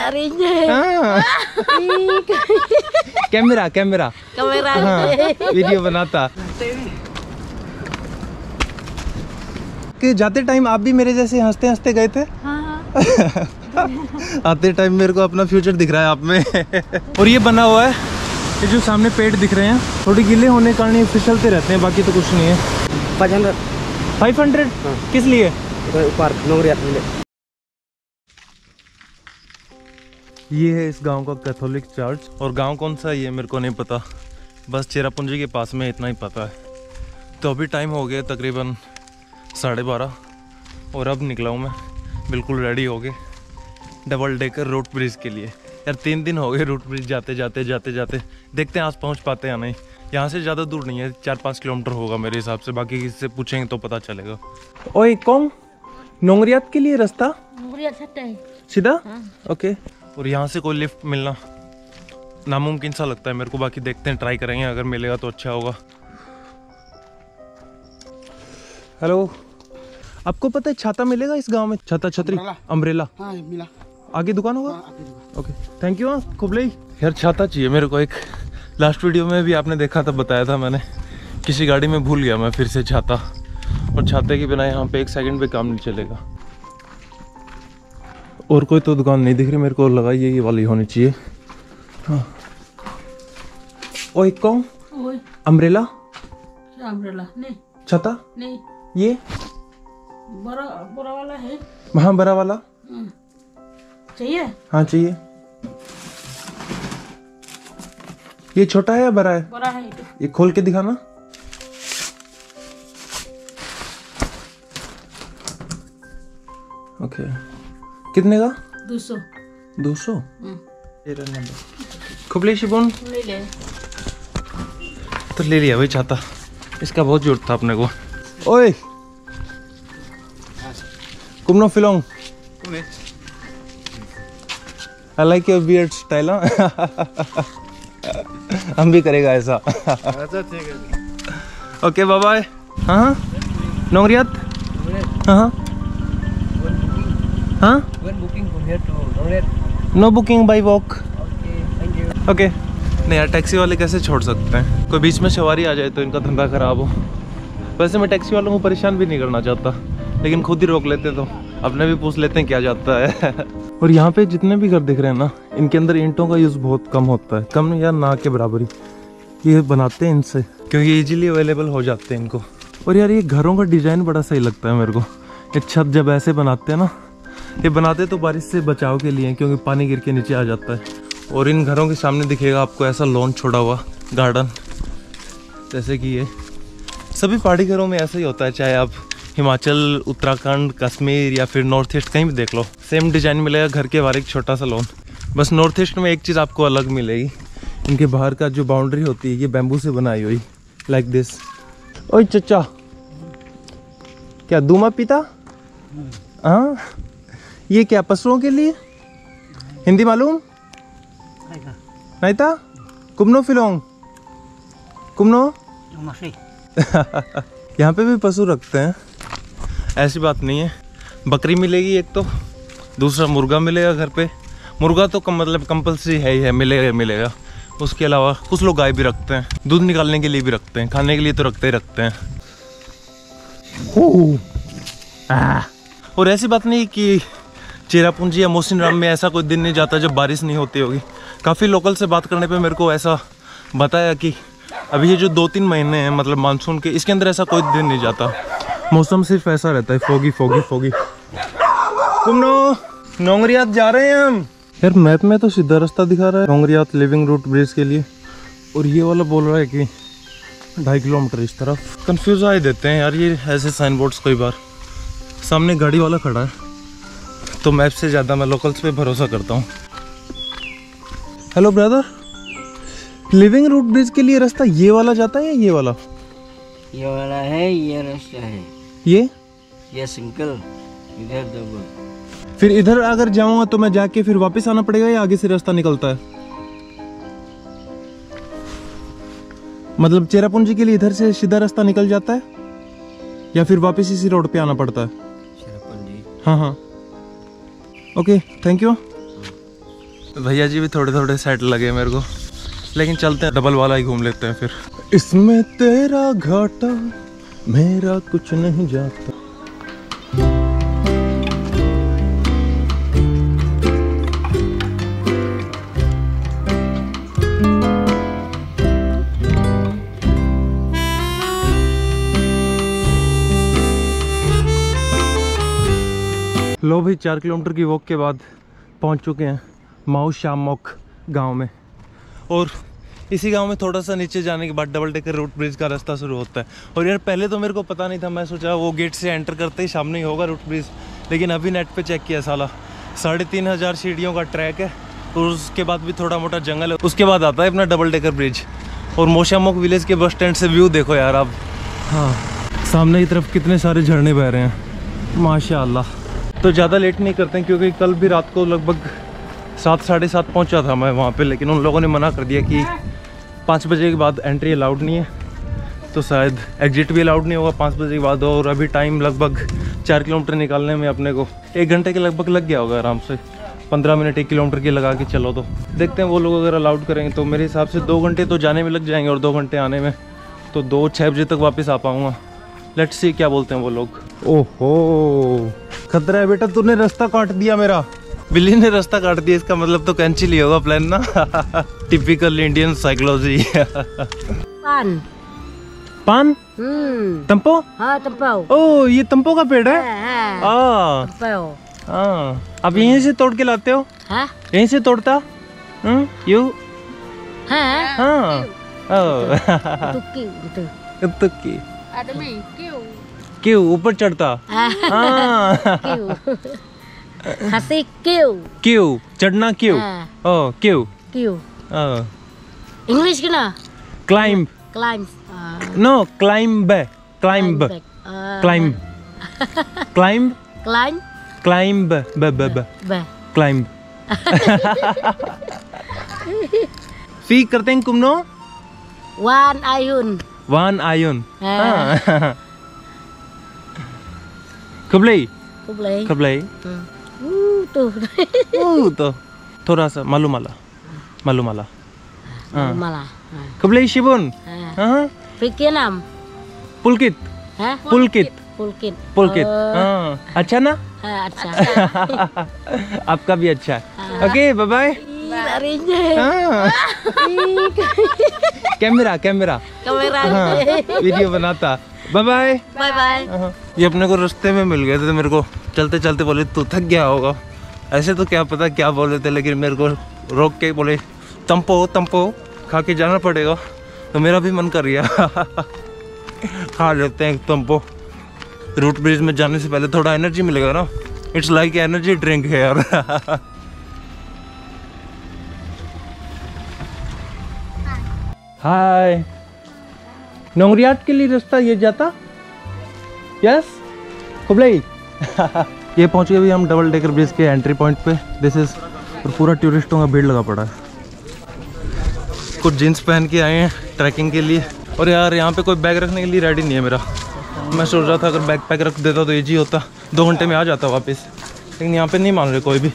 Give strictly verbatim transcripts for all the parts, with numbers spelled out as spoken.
Camera camera camera video बनाता। कि जाते टाइम आप भी मेरे जैसे हंसते हंसते गए थे। हाँ। आते टाइम मेरे को अपना फ्यूचर दिख रहा है आप में। और ये बना हुआ है, ये जो सामने पेड़ दिख रहे हैं थोड़ी गीले होने के कारण ये फिसलते रहते हैं, बाकी तो कुछ नहीं है। फाइव हंड्रेड किस लिए? ये है इस गांव का कैथोलिक चर्च। और गांव कौन सा है ये मेरे को नहीं पता, बस चेरापूंजी के पास में इतना ही पता है। तो अभी टाइम हो गया तकरीबन साढ़े बारह और अब निकला हूँ मैं बिल्कुल रेडी हो गए डबल डेकर रोड ब्रिज के लिए। यार तीन दिन हो गए रोड ब्रिज जाते जाते जाते जाते, देखते हैं आज पहुँच पाते हैं या नहीं। यहाँ से ज़्यादा दूर नहीं है, चार पाँच किलोमीटर होगा मेरे हिसाब से, बाकी किसी से पूछेंगे तो पता चलेगा। ओए कौन नोंगरियात के लिए रास्ता सीधा? हाँ। ओके। और यहाँ से कोई लिफ्ट मिलना नामुमकिन सा लगता है मेरे को, बाकी देखते हैं, ट्राई करेंगे, अगर मिलेगा तो अच्छा होगा। हेलो, आपको पता है छाता मिलेगा इस गांव में? छाता छतरी अम्ब्रेला? हाँ, मिला। आगे दुकान होगा? हाँ, ओके थैंक यू। खुबले यार छाता चाहिए मेरे को। एक लास्ट वीडियो में भी आपने देखा था, बताया था मैंने, किसी गाड़ी में भूल गया मैं फिर से छाता, और छाते के बिना यहाँ पे एक सेकंड पे काम नहीं चलेगा। और कोई तो दुकान नहीं दिख रही मेरे को, लगा ये वाली होनी चाहिए। हाँ। ओए कौन अम्ब्रेला? अम्ब्रेला नहीं, छाता नहीं, ये बड़ा बड़ा वाला है। हाँ बड़ा वाला चाहिए? हाँ चाहिए। ये छोटा है या बड़ा है? बड़ा है। ये खोल के दिखाना। ओके कितने का? दो सौ। दो सौ? खुबले शिबोन ले ले। तो ले लिया भाई छाता, इसका बहुत जरूरत था अपने को। ओए कुमनो फिलोंग, I like your beard style. हम भी करेगा ऐसा। Okay bye bye. हाँ नोंगरियात। हाँ हाँ no booking by walk. Okay नहीं यार, टैक्सी वाले कैसे छोड़ सकते हैं? कोई बीच में सवारी आ जाए तो इनका धंधा खराब हो। वैसे मैं टैक्सी वालों को परेशान भी नहीं करना चाहता, लेकिन खुद ही रोक लेते तो अपने भी पूछ लेते हैं क्या जाता है। और यहाँ पे जितने भी घर दिख रहे हैं ना, इनके अंदर ईंटों का यूज़ बहुत कम होता है, कम या ना के बराबरी। ये बनाते हैं इनसे क्योंकि इजीली अवेलेबल हो जाते हैं इनको। और यार ये घरों का डिज़ाइन बड़ा सही लगता है मेरे को। ये छत जब ऐसे बनाते हैं ना, ये बनाते तो बारिश से बचाव के लिए, क्योंकि पानी गिर के नीचे आ जाता है। और इन घरों के सामने दिखेगा आपको ऐसा लॉन छोड़ा हुआ गार्डन, जैसे कि ये सभी पहाड़ी घरों में ऐसा ही होता है, चाहे आप हिमाचल, उत्तराखंड, कश्मीर या फिर नॉर्थ ईस्ट कहीं भी देख लो, सेम डिजाइन मिलेगा घर के बाहर एक छोटा सा लॉन। बस नॉर्थ ईस्ट में एक चीज़ आपको अलग मिलेगी, इनके बाहर का जो बाउंड्री होती है ये बैम्बू से बनाई हुई, लाइक दिस। ओए चचा, क्या दूमा पीता? हाँ, ये क्या पशुओं के लिए? हिंदी मालूम नहीं था? कुमनो फिलोंग कुमनो। यहाँ पे भी पशु रखते हैं, ऐसी बात नहीं है। बकरी मिलेगी एक तो, दूसरा मुर्गा मिलेगा घर पे। मुर्गा तो कम मतलब कंपलसरी है ही है, मिलेगा मिलेगा। उसके अलावा कुछ लोग गाय भी रखते हैं, दूध निकालने के लिए भी रखते हैं, खाने के लिए तो रखते ही रखते हैं। और ऐसी बात नहीं कि चेरापूंजी या मौसिनराम में ऐसा कोई दिन नहीं जाता जब बारिश नहीं होती होगी। काफ़ी लोकल से बात करने पे मेरे को ऐसा बताया कि अभी ये जो दो तीन महीने हैं मतलब मानसून के, इसके अंदर ऐसा कोई दिन नहीं जाता, मौसम सिर्फ ऐसा रहता है, फोगी फोगी फोगी। कुमनो नोंगरियात जा रहे हैं हम। यार मैप में तो सीधा रास्ता दिखा रहा है नोंगरियात लिविंग रूट ब्रिज के लिए, और ये वाला बोल रहा है कि ढाई किलोमीटर इस तरफ। कंफ्यूज आ ही देते हैं यार ये ऐसे साइन बोर्ड्स। कई बार सामने गाड़ी वाला खड़ा है तो मैप से ज़्यादा मैं लोकल्स पे भरोसा करता हूँ। Hello brother, living root bridge के लिए रास्ता ये वाला जाता है या ये वाला? ये वाला है, ये रास्ता है। ये ये सिंगल, इधर डबल। फिर इधर अगर जाऊंगा तो मैं जाके फिर वापस आना पड़ेगा या आगे से रास्ता निकलता है? मतलब चेरापूंजी के लिए इधर से सीधा रास्ता निकल जाता है या फिर वापस इसी रोड पे आना पड़ता है? चेरापूंजी। हाँ हाँ ओके थैंक यू। भैया जी भी थोड़े थोड़े सेट लगे मेरे को, लेकिन चलते हैं डबल वाला ही घूम लेते हैं फिर। इसमें तेरा घाटा मेरा कुछ नहीं जाता। लो भाई, चार किलोमीटर की वॉक के बाद पहुंच चुके हैं माउ शामोक गांव में। और इसी गांव में थोड़ा सा नीचे जाने के बाद डबल डेकर रूट ब्रिज का रास्ता शुरू होता है। और यार पहले तो मेरे को पता नहीं था, मैं सोचा वो गेट से एंटर करते ही सामने ही होगा रूट ब्रिज, लेकिन अभी नेट पे चेक किया साला साढ़े तीन हज़ार सीढ़ियों का ट्रैक है और उसके बाद भी थोड़ा मोटा जंगल है, उसके बाद आता है अपना डबल डेकर ब्रिज। और मोशामोक विलेज के बस स्टैंड से व्यू देखो यार आप। हाँ, सामने की तरफ कितने सारे झरने बह रहे हैं माशाल्लाह। तो ज़्यादा लेट नहीं करते हैं क्योंकि कल भी रात को लगभग सात साढ़े सात पहुँचा था मैं वहाँ पे, लेकिन उन लोगों ने मना कर दिया कि पाँच बजे के बाद एंट्री अलाउड नहीं है, तो शायद एग्जिट भी अलाउड नहीं होगा पाँच बजे के बाद। और अभी टाइम लगभग चार किलोमीटर निकालने में अपने को एक घंटे के लगभग लग गया होगा आराम से, पंद्रह मिनट एक किलोमीटर की लगा के चलो। तो देखते हैं वो लोग अगर अलाउड करेंगे तो मेरे हिसाब से दो घंटे तो जाने में लग जाएंगे और दो घंटे आने में, तो दो छः बजे तक वापस आ पाऊँगा। लेट्स सी क्या बोलते हैं वो लोग। ओहो खतरा है बेटा, तूने रास्ता काट दिया मेरा। बिल्ली ने रास्ता काट दिया, इसका मतलब तो कैंसिल ही होगा प्लान ना। Typical Indian psychology. Paan paan हम्म तंपो। हाँ तंपाओ। ओ ये तंपो का पेड़ है। हाँ, हाँ तंपाओ। हाँ, आप यहीं से तोड़ के लाते हो? हाँ यहीं से तोड़ता? हम्म यू हाँ हाँ ओ तुक्की gitu तुक्की आदमी क्यों क्यों ऊपर चढ़ता? हाँ क्यों हंसी क्यों क्यों चढ़ना क्यों? हाँ। ओ क्यों क्यों ओ इंग्लिश के ना climb climb no climb climb climb climb climb climb ब ब ब बे क्लाइंब। फी करते हैं कुमनो wan ayun वन आयुन हाँ। कबले Kublai कबले uh tuh ओ तो थोड़ा सा मालूमाला मालूमाला malah कबले शिबुन हाँ हाँ Vietnam पुलकित हाँ पुलकित Pulkin पुलकित Oh, हाँ अच्छा ना हाँ, अच्छा आपका भी अच्छा है। Okay bye bye. larinya camera camera kamera हाँ वीडियो बनाता। बाय बाय bye bye ये अपने को रास्ते में मिल गए थे, तो मेरे को चलते चलते बोले तू थक गया होगा, ऐसे तो क्या पता क्या बोले थे, लेकिन मेरे को रोक के बोले तंपो तंपो खा के जाना पड़ेगा, तो मेरा भी मन कर गया खा लेते हैं तंपो। रूट ब्रिज में जाने से पहले थोड़ा एनर्जी मिलेगा ना, इट्स लाइक एनर्जी ड्रिंक है यार। हाय नोंगरियाट के लिए रास्ता ये जाता? यस कुबलई। ये पहुंच गए भी हम डबल डेकर ब्रिज के एंट्री पॉइंट पे। दिस इज और पूरा टूरिस्टों का भीड़ लगा पड़ा है। कुछ जीन्स पहन के आए हैं ट्रैकिंग के लिए, और यार यहाँ पे कोई बैग रखने के लिए रेडी नहीं है मेरा। मैं सोच रहा था अगर बैग पैक रख देता तो इजी होता, दो घंटे में आ जाता वापस, लेकिन यहाँ पे नहीं मान रहे कोई भी।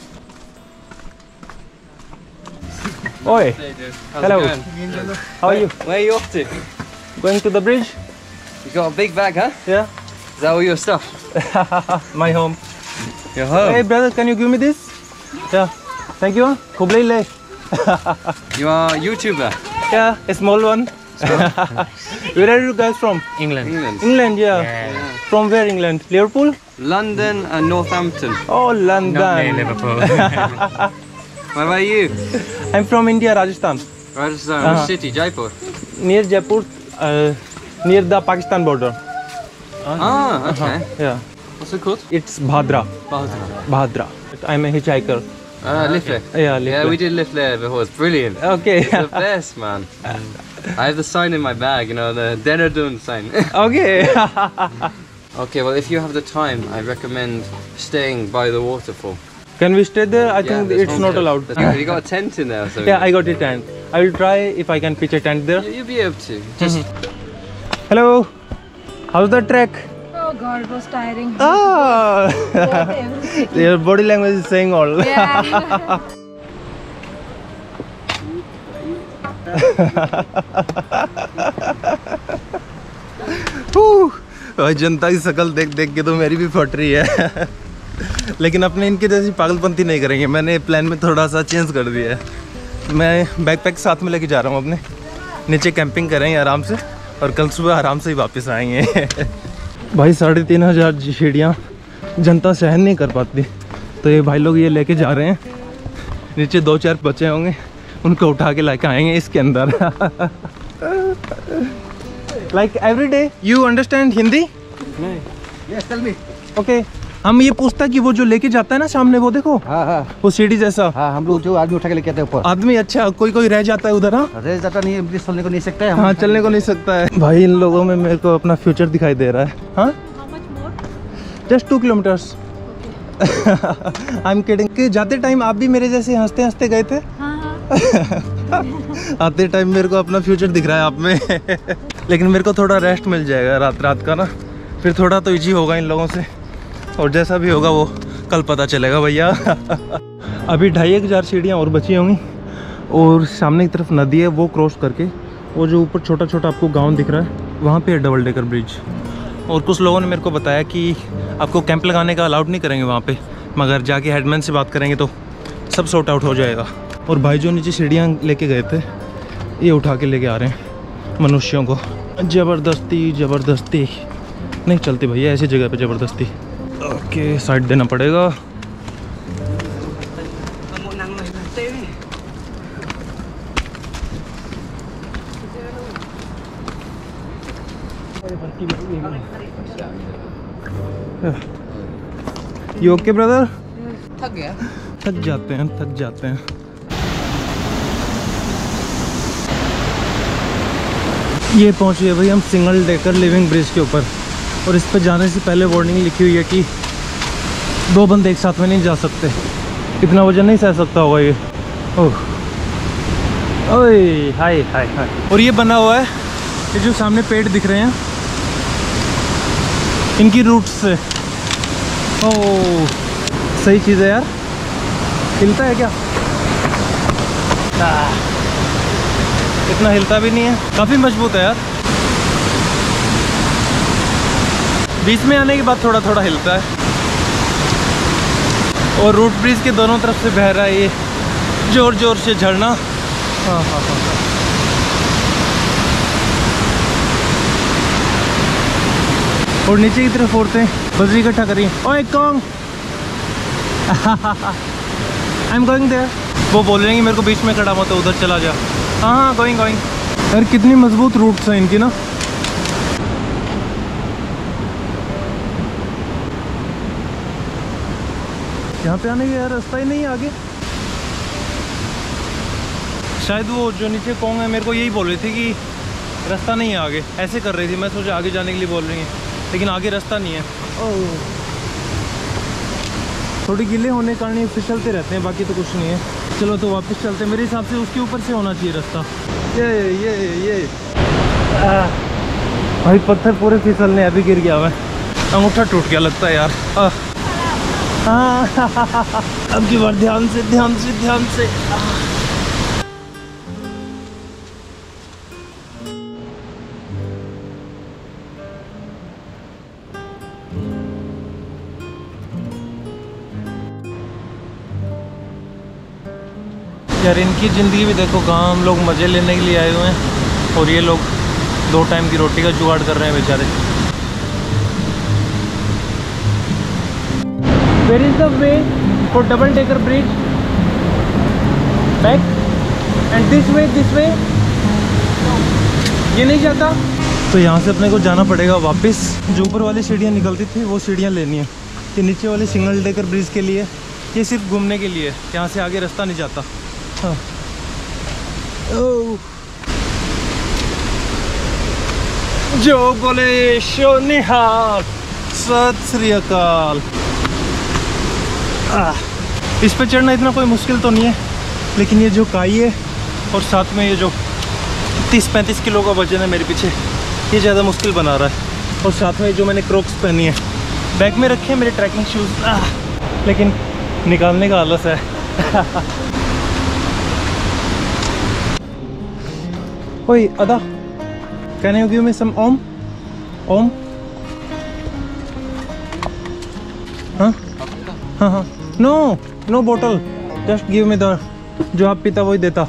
ओए hello, how are you? Where are you off to? Going to the bridge? You got a big bag, huh? Yeah. Is that all your stuff? My home. Your home? Hey brother, can you give me this? Yeah. Thank you. Kublai le. You are a YouTuber? Yeah, a small one. Where are you guys from? England. England. England, yeah. Yeah. From where England? Liverpool? London and Northampton. Oh, London. Liverpool. What about you? I'm from India, Rajasthan. Rajasthan. Uh-huh. Which city? Jaipur? Near Jaipur, uh, near the Pakistan border. Ah, okay. Yeah. What's it called? It's Bhadra. Bhadra. Bhadra. I'm a hitchhiker. Uh, lift there. Yeah, live Yeah, there. we did lift there before. It's brilliant. Okay. It's the best, man. I have the sign in my bag, you know, the Denardun sign. Okay. Okay, well, if you have the time, I recommend staying by the waterfall. Can we stay there? I Yeah, think there's it's home not there. allowed. There's- You got a tent in there or something? Yeah, I got a tent. I will try if I can pitch a tent there. You- You'll be able to. Just Hello. How's the trek? Oh god, it was tiring. Ah. Your body language is saying all. Yeah. भाई जनता की शक्ल देख देख के तो मेरी भी फट रही है। लेकिन अपने इनके जैसी पागलपंती नहीं करेंगे। मैंने प्लान में थोड़ा सा चेंज कर दिया है। मैं बैकपैक साथ में लेके जा रहा हूँ अपने। नीचे कैंपिंग करेंगे आराम से और कल सुबह आराम से ही वापस आएंगे। भाई साढ़े तीन हज़ार सीढ़ियाँ जनता सहन नहीं कर पाती, तो ये भाई लोग ये लेके जा रहे हैं। नीचे दो चार बच्चे होंगे, उनको उठा के लेके आएंगे इसके अंदर। Like every day you understand Hindi? Yes, tell me. Okay, हम ये पूछता कि वो जो लेके जाता है ना सामने, वो देखो, हाँ हाँ वो सीढ़ी जैसा हाँ, हम लोग जो आदमी उठा के लेके आते हैं ऊपर। आदमी। अच्छा, कोई कोई रह जाता है उधर। हाँ रह जाता नहीं है, इंग्लिश चलने को नहीं सकता है। हाँ, चलने को नहीं सकता है। भाई इन लोगों में मेरे को अपना फ्यूचर दिखाई दे रहा है। हाँ, just two kilometres. I am kidding. कि जाते टाइम आप भी मेरे जैसे हंसते हंसते गए थे। आते टाइम मेरे को अपना फ्यूचर दिख रहा है आप में। लेकिन मेरे को थोड़ा रेस्ट मिल जाएगा रात रात का ना, फिर थोड़ा तो इजी होगा इन लोगों से, और जैसा भी होगा वो कल पता चलेगा भैया। अभी ढाई एक हज़ार सीढ़ियाँ और बची होंगी, और सामने की तरफ नदी है, वो क्रॉस करके वो जो ऊपर छोटा छोटा आपको गांव दिख रहा है, वहाँ पे है डबल डेकर ब्रिज। और कुछ लोगों ने मेरे को बताया कि आपको कैंप लगाने का अलाउड नहीं करेंगे वहाँ पे, मगर जाके हेडमैन से बात करेंगे तो सब सॉर्ट आउट हो जाएगा। और भाई जो नीचे सीढ़ियाँ लेके गए थे, ये उठा के लेके आ रहे हैं मनुष्यों को। ज़बरदस्ती ज़बरदस्ती नहीं चलती भैया ऐसी जगह पे ज़बरदस्ती। ओके, साइड देना पड़ेगा। You okay brother? थक गया। थक जाते हैं थक जाते हैं। ये पहुंच गए भाई हम सिंगल डेकर लिविंग ब्रिज के ऊपर, और इस पर जाने से पहले वार्निंग लिखी हुई है कि दो बंदे एक साथ में नहीं जा सकते, इतना वजन नहीं सह सकता होगा ये। ओह ओए हाय हाय हाय। और ये बना हुआ है, ये जो सामने पेड़ दिख रहे हैं, इनकी रूट्स से। ओह सही चीज़ है यार। हिलता है क्या? आ, इतना हिलता भी नहीं है, काफ़ी मजबूत है यार। बीच में आने के बाद थोड़ा थोड़ा हिलता है। और रूट ब्रिज के दोनों तरफ से बह रहा है ये जोर जोर से झरना। हाँ हाँ हाँ। और नीचे की तरफ औरतें बजरी इकट्ठा कर रही हैं। ओए कौन? I am going there. वो बोल रहे हैं कि मेरे को बीच में खड़ा मत, उधर चला जा। हाँ हाँ गोइंग गोइंग। यार कितनी मजबूत रूट्स हैं इनकी ना। यहाँ पे आने का रास्ता ही नहीं है आगे। शायद वो जो नीचे कौन है, मेरे को यही बोल रही थी कि रास्ता नहीं है आगे, ऐसे कर रही थी। मैं सोचा आगे जाने के लिए बोल रही है, लेकिन आगे रास्ता नहीं है। ओह थोड़ी गिले होने के कारण ये फिसलते रहते हैं, बाकी तो कुछ नहीं है। चलो तो वापस चलते हैं। मेरे हिसाब से उसके ऊपर से होना चाहिए रास्ता। ये ये ये आ, भाई पत्थर पूरे फिसलने, अभी गिर गया मैं, अंगूठा टूट गया लगता है यार। आ, हाँ अब की बार ध्यान से ध्यान से ध्यान से। यार इनकी ज़िंदगी भी देखो, कहाँ हम लोग मज़े लेने के लिए आए हुए हैं, और ये लोग दो टाइम की रोटी का जुगाड़ कर रहे हैं बेचारे। Where is the way for double decker bridge? Back and this way, this way. ये नहीं जाता, तो यहाँ से अपने को जाना पड़ेगा वापस। जो ऊपर वाली सीढ़ियाँ निकलती थी वो सीढ़ियाँ लेनी है। ये नीचे वाले सिंगल डेकर ब्रिज के लिए, ये सिर्फ घूमने के लिए, यहाँ से आगे रास्ता नहीं जाता। हाँ। जो बोले शो निहाल, सत श्री अकाल। इस पे चढ़ना इतना कोई मुश्किल तो नहीं है, लेकिन ये जो काई है और साथ में ये जो तीस पैंतीस किलो का वजन है मेरे पीछे, ये ज़्यादा मुश्किल बना रहा है। और साथ में जो मैंने क्रॉक्स पहनी है, बैग में रखे हैं मेरे ट्रैकिंग शूज़, लेकिन निकालने का आलस है। ओए अदा, can you give me some ओम? ओम? हाँ हाँ हाँ, नो नो बोतल, जस्ट गिव मी द, जो आप पीता वही देता।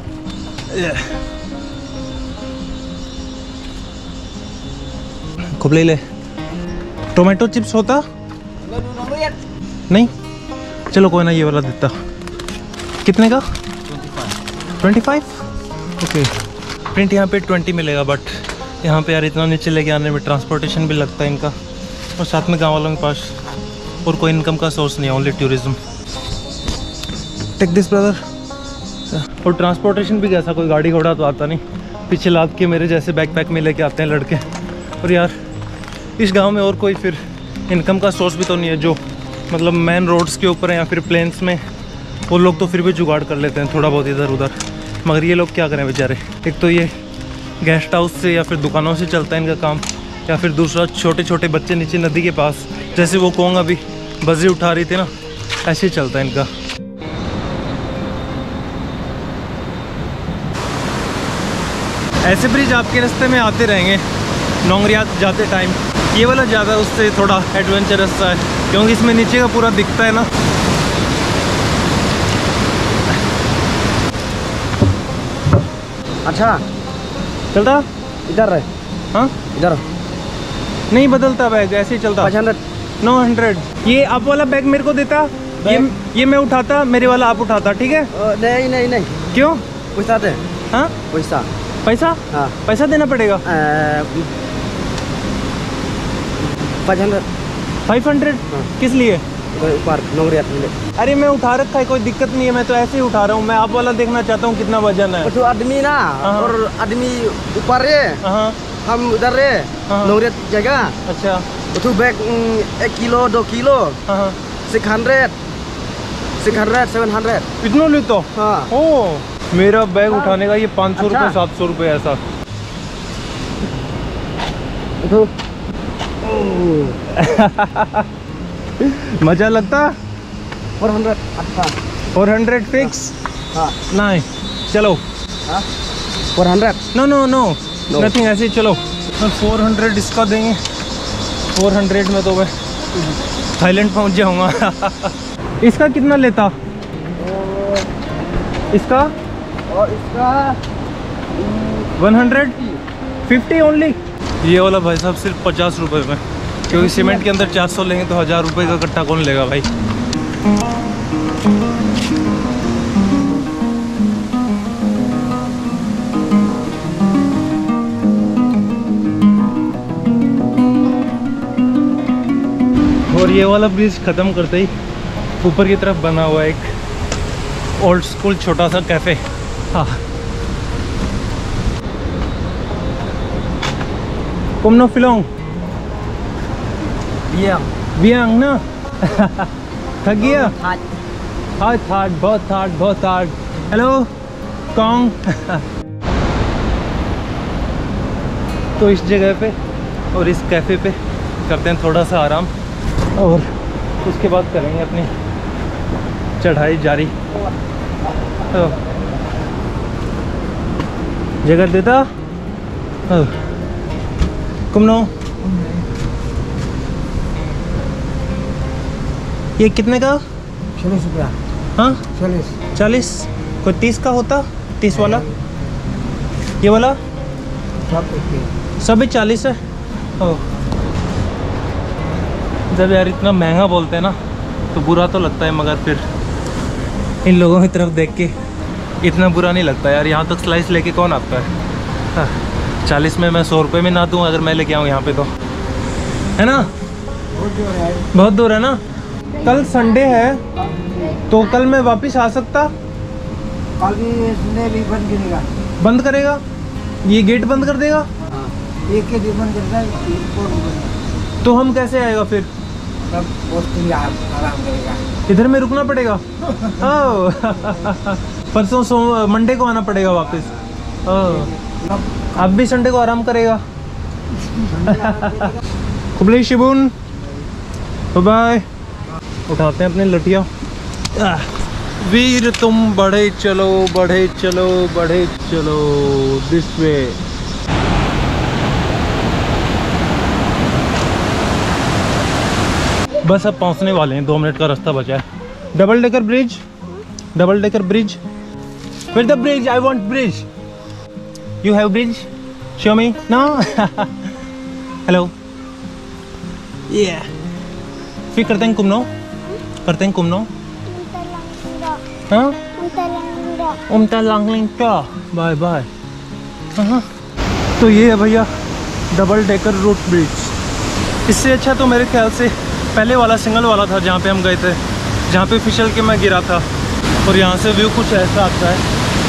खूब ले ले। टोमेटो चिप्स होता नहीं? चलो कोई ना, ये वाला देता। कितने का? Twenty five. ओके, प्रिंट यहाँ पे ट्वेंटी मिलेगा, बट यहाँ पे यार इतना नीचे लेके आने में ट्रांसपोर्टेशन भी लगता है इनका, और साथ में गाँव वालों के पास और कोई इनकम का सोर्स नहीं है, only tourism. Take this brother. और ट्रांसपोर्टेशन भी कैसा, कोई गाड़ी घोड़ा तो आता नहीं, पीछे लाद के मेरे जैसे बैक पैक में लेके आते हैं लड़के। और यार इस गांव में और कोई फिर इनकम का सोर्स भी तो नहीं है, जो मतलब मेन रोड्स के ऊपर है या फिर प्लेन्स में, वो लोग तो फिर भी जुगाड़ कर लेते हैं थोड़ा बहुत इधर उधर। मगर ये लोग क्या करें बेचारे, एक तो ये गेस्ट हाउस से या फिर दुकानों से चलता है इनका काम, या फिर दूसरा छोटे छोटे बच्चे नीचे नदी के पास, जैसे वो कोंग अभी बजी उठा रही थी ना, ऐसे ही चलता है इनका। ऐसे ब्रिज आपके रास्ते में आते रहेंगे नोंगरिया जाते टाइम। ये वाला ज़्यादा उससे थोड़ा एडवेंचरस सा है, क्योंकि इसमें नीचे का पूरा दिखता है ना। अच्छा चलता इधर है, हाँ इधर नहीं बदलता बैग, ऐसे ही चलता। पाँच हंड्रेड नौ हंड्रेड। ये आप वाला बैग मेरे को देता, ये ये मैं उठाता, मेरे वाला आप उठाता, ठीक है? नहीं नहीं नहीं, क्यों? पैसा दे। हाँ पैसा पैसा हाँ पैसा देना पड़ेगा। पाँच हंड्रेड फाइव हंड्रेड किस लिए? ऊपर नोंगरिया। अरे मैं उठा रखा है, कोई दिक्कत नहीं है, मैं तो ऐसे ही उठा रहा हूँ। मैं आप वाला देखना चाहता हूँ कितना वजन है। तो आदमी ना, और आदमी ऊपर रे, हाँ हम उधर रे, नोंगरिया जगह। अच्छा, तो बैग एक किलो दो किलो हाँ six hundred six hundred seven hundred इतना ले तो। हाँ ओ मेरा बैग उठाने का ये पाँच सौ रुपये सात सौ रुपये ऐसा। तो मजा लगता। फोर हंड्रेड अच्छा फोर हंड्रेड फिक्स। हाँ नहीं चलो, four hundred no no no nothing, ऐसे ही चलो। फोर हंड्रेड इसका देंगे, फोर हंड्रेड में तो मैं थाईलैंड पहुंच जाऊंगा। इसका कितना लेता? इसका और इसका वन हंड्रेड फिफ्टी ओनली। ये वाला भाई साहब सिर्फ पचास रुपये में, क्योंकि सीमेंट के अंदर चार सौ लेंगे तो हज़ार रुपये का कट्टा कौन लेगा भाई। और ये वाला ब्रिज ख़त्म करते ही ऊपर की तरफ बना हुआ एक ओल्ड स्कूल छोटा सा कैफ़े। हाँ कुमनो फिलोंग बियांग ना। थक गया? हार्ड हार्ड बहुत हार्ड बहुत हार्ड। हेलो कॉन्ग। तो इस जगह पे और इस कैफ़े पे करते हैं थोड़ा सा आराम, और उसके बाद करेंगे अपनी चढ़ाई जारी। तो जगह देता कुमनो। ये कितने का? चालीस रुपया। हाँ चालीस चालीस। कोई तीस का होता? तीस वाला? ये वाला सभी चालीस है। ओह जब यार इतना महंगा बोलते हैं ना तो बुरा तो लगता है, मगर फिर इन लोगों की तरफ देख के इतना बुरा नहीं लगता यार। यहाँ तक स्लाइस लेके कौन आता है? हाँ, चालीस में मैं सौ रुपये में ना दूँ अगर मैं लेके आऊँ यहाँ पे, तो है ना? बहुत दूर है ना। कल संडे है तो कल मैं वापस आ सकता? कल भी संडे भी बंद करेगा। बंद करेगा? ये गेट बंद कर देगा? हाँ एक के दिन बंद करता है। तो हम कैसे आएगा फिर? तब पोस्ट आराम करेगा। इधर में रुकना पड़ेगा। ओह परसों सो मंडे को आना पड़ेगा वापस। ओह अब भी संडे को आराम करेगा। कुबले शिबुन बाय। उठाते हैं अपने लटिया। वीर तुम बढ़े चलो बढ़े चलो बढ़े चलो दिस वे। बस अब पहुंचने वाले हैं, दो मिनट का रास्ता बचा है। Double decker bridge, double decker bridge, with the bridge, I want bridge. You have bridge, show me. No hello, ये फिर करते हैं कुमनो, करते हैं कुमनो। हाँ उमता लांगलिंग का, बाय बाय। हाँ तो ये है भैया डबल डेकर रूट ब्रिज। इससे अच्छा तो मेरे ख्याल से पहले वाला सिंगल वाला था जहाँ पे हम गए थे, जहाँ पे फिसल के मैं गिरा था। और यहाँ से व्यू कुछ ऐसा आता है।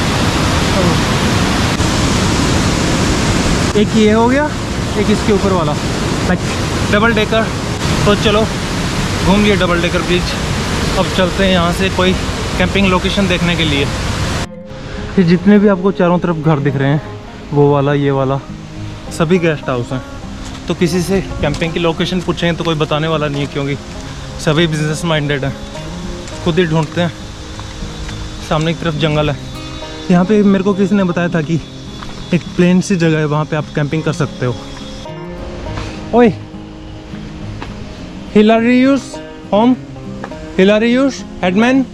एक ये हो गया, एक इसके ऊपर वाला डबल डेकर। तो चलो घूम लिए डबल डेकर ब्रिज। अब चलते हैं यहाँ से कोई कैंपिंग लोकेशन देखने के लिए। ये जितने भी आपको चारों तरफ घर दिख रहे हैं, वो वाला, ये वाला, सभी गेस्ट हाउस हैं। तो किसी से कैंपिंग की लोकेशन पूछें तो कोई बताने वाला नहीं है, क्योंकि सभी बिजनेस माइंडेड हैं, खुद ही ढूंढते हैं। सामने की तरफ जंगल है। यहाँ पे मेरे को किसी ने बताया था कि एक प्लेन सी जगह है, वहाँ पे आप कैंपिंग कर सकते हो। ओए hilarious home, hilarious headman,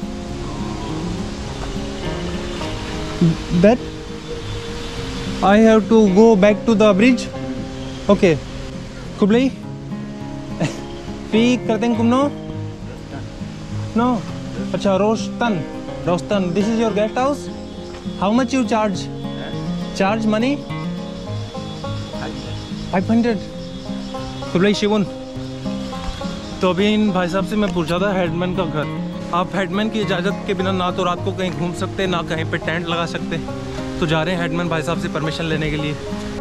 that I have to go back to the bridge. Okay, Kublai, speak करते हैं कुमनो? No. अच्छा, रोस्टन, रोस्टन. This is your guest house. How much you charge? Charge money? five hundred. कुबलाई शिवन। तो अभी इन भाई साहब से मैं पूछा था हेडमैन का घर। आप हेडमैन की इजाज़त के बिना ना तो रात को कहीं घूम सकते, ना कहीं पे टेंट लगा सकते। तो जा रहे हैं हेडमैन भाई साहब से परमिशन लेने के लिए।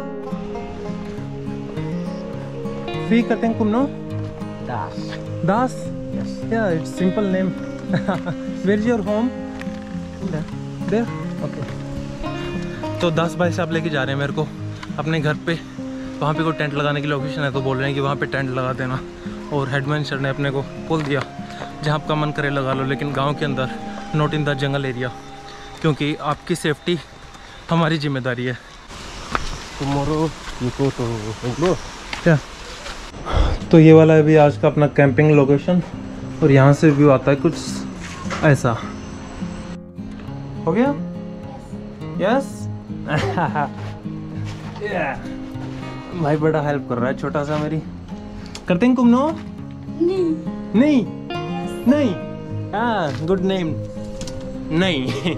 फी करते हैं कुमनो? Das. Das? Yeah, it's simple name. Where is your home? There? Okay. तो दास भाई साहब लेके जा रहे हैं मेरे को अपने घर पे। वहाँ पे कोई टेंट लगाने की लोकेशन है, तो बोल रहे हैं कि वहाँ पे टेंट लगा देना। और हेडमैन सर ने अपने को बोल दिया जहाँ आपका मन करे लगा लो, लेकिन गांव के अंदर, not in the jungle area, क्योंकि आपकी सेफ्टी हमारी जिम्मेदारी है। Tomorrow you go to Bangalore. क्या? तो ये वाला है अभी आज का अपना कैंपिंग लोकेशन। और यहाँ से व्यू आता है कुछ ऐसा। हो गया? यस? भाई बड़ा हेल्प कर रहा है, छोटा सा मेरी। करते हैं कुमनो? नहीं नहीं नहीं, हाँ गुड नेम नहीं।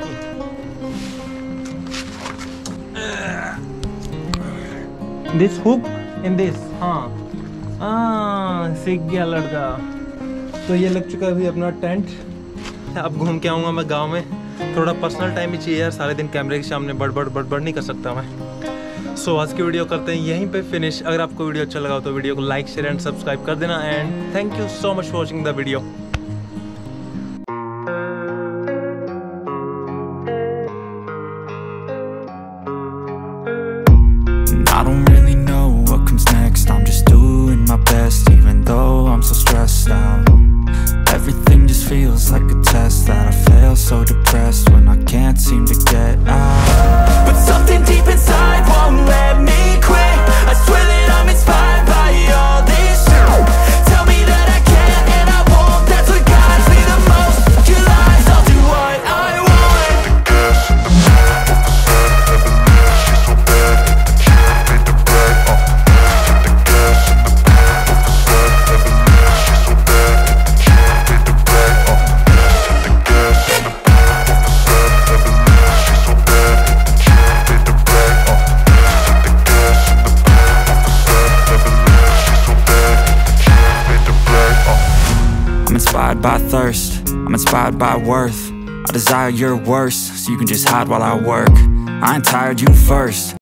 दिस हुक इन दिस, हाँ हाँ सीख गया लड़का। तो ये लग चुका है अभी अपना टेंट। अब घूम के आऊँगा मैं गांव में। थोड़ा पर्सनल टाइम ही चाहिए यार, सारे दिन कैमरे के सामने बड़बड़ बड़बड़ नहीं कर सकता मैं। सो so, आज की वीडियो करते हैं यहीं पे फिनिश। अगर आपको वीडियो अच्छा लगा तो वीडियो को लाइक, शेयर एंड सब्सक्राइब कर देना। And thank you so much for watching the video. I don't really know what comes next. I'm just doing my best, even though I'm so stressed out. Everything just feels like a test that I fail, so depressed when I can't seem to get out. But something deep inside won't let me quit. I swear that I'm inspired by all this shit. Tell me that I can and I won't. That's what guides me the most. Your lies, I'll do what I want. The gas in the back of the set, never left. She's so bad that the can't beat the black. Uh, the gas in the back of the set, never left. She's so bad that the can't beat the black. Uh, the gas in the back of the set, never left. She's so bad that the can't beat the black. Uh, the gas in the back of the set, never left. She's so bad that the can't beat the black. Uh, I'm inspired by thirst. I'm inspired by worth. I desire your worst, so you can just hide while I work. I ain't tired, you first.